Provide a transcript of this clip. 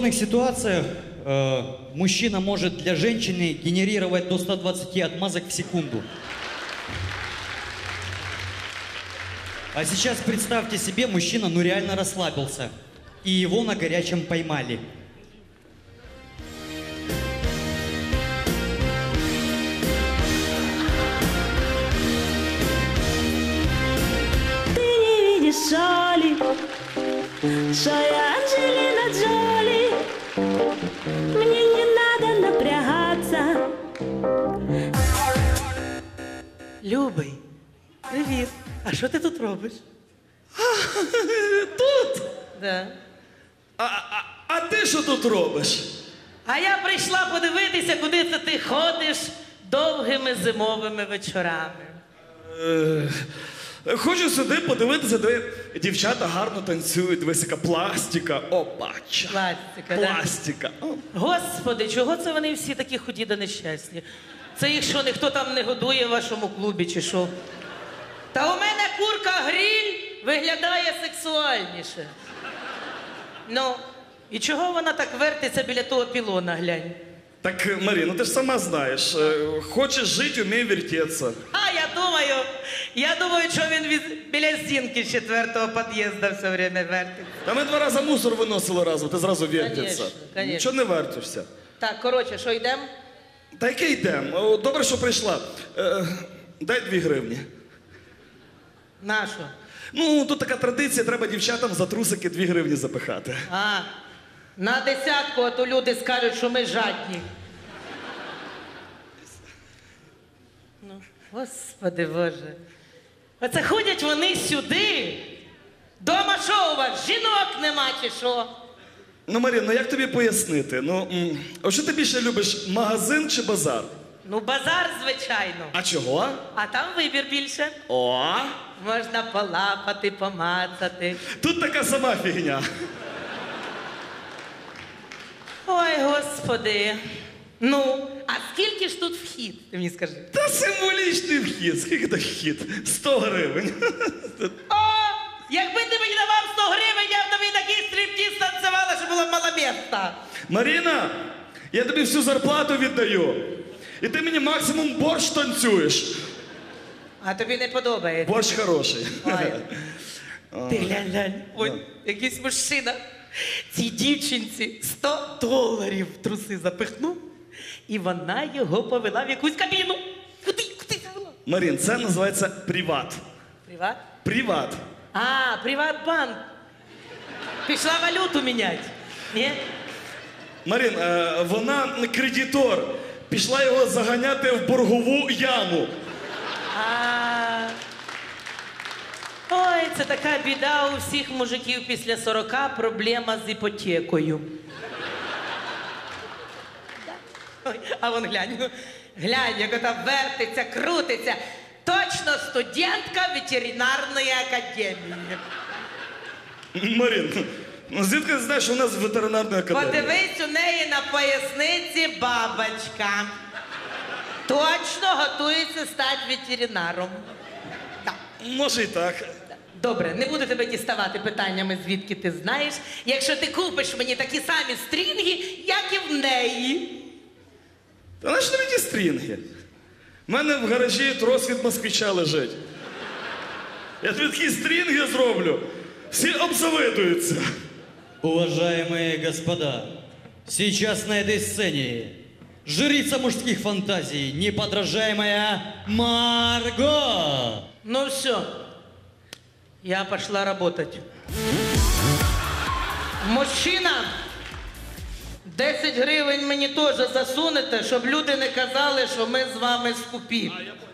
сложных ситуациях мужчина может для женщины генерировать до 120 отмазок в секунду. А сейчас представьте себе, мужчина ну реально расслабился. И его на горячем поймали. Ты не видишь, Соли, что я Анджелина Джоли. Мне не надо напрягаться. Любий, привіт. А що ти тут робиш? Тут? Да. А ти що тут робиш? А я прийшла подивитися, куди це ти ходиш довгими зимовими вечорами. Хочу сюди подивитися, де дівчата гарно танцюють, дивись, яка пластика. Опача. Пластика, да? Пластика. О. Господи, чого це вони всі такі худі да нещасні? Це їх що, ніхто там не годує в вашому клубі, чи що? Та у мене курка-гриль виглядає сексуальніше. Ну, і чого вона так вертиться біля того пілона, глянь? Так, Марі, ну ти ж сама знаєш, хочеш жити, умій вертеться. А, я думаю, що він біля стінки з 4-го під'їзду все время вертиться. Та ми 2 рази мусор виносили разом, ти зразу вертеться. Конечно, конечно. Нічого не вертишся. Так, коротше, що йдемо? Та яке йдемо? Добре, що прийшла. Дай 2 гривні. На що? Ну, тут така традиція, треба дівчатам за трусики 2 гривні запихати. А, на 10-ку, а то люди скажуть, що ми жадні. Ну, Господи Боже. Оце ходять вони сюди. Дома що у вас, жінок нема чи що? Ну, Марін, ну як тобі пояснити? Ну, а що ти більше любиш, магазин чи базар? Ну, базар, звичайно. А чого? А там вибір більше. О! Можна полапати, помацати. Тут така сама фігня. Ой, Господи. Ну, а скільки ж тут вхід, ти мені скажи? Та символічний вхід. Скільки то вхід? 100 гривень. О, якби ти мені давав 100 гривень, я б тобі такий стриптіз танцювала, що було мало місця. Маріна, я тобі всю зарплату віддаю. І ти мені максимум борщ танцюєш. А тобі не подобається? Борщ хороший. Ой. Ти глянь. Ой, якийсь мужчина. Цій дівчинці $100 в труси запихнув, і вона його повела в якусь кабіну. Куди завела? Марін, це називається приват. Приват? Приват. А, Приватбанк. Пішла валюту міняти. Ні? Марін, вона кредитор. Пішла його заганяти в боргову яму. А. Ой, це така біда у всіх мужиків після 40 проблема з іпотекою. Ой, а вон глянь, як вона вертиться, крутиться. Точно студентка ветеринарної академії. Марін, ну звідки ти знаєш, що у нас ветеринарна академія? Подивись, у неї на поясниці бабочка. Точно готується стати ветеринаром. Так. Може і так. Добре, не буду тебе діставати питаннями, звідки ти знаєш, якщо ти купиш мені такі самі стрінги, як і в неї. Та на що тобі ті стрінги? У мене в гаражі трос від москвича лежить. Я тобі такі стрінги зроблю. Всі обзавидуються. Уважаемые господа, сейчас на этой сцене жрица мужских фантазий, неподражаемая Марго. Ну все, я пошла работать. Мужчина, 10 гривень мені теж засунете, щоб люди не казали, що ми з вами скупі.